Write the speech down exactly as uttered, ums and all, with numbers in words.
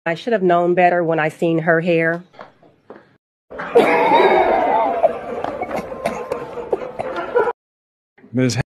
I should have known better when I seen her hair. Miz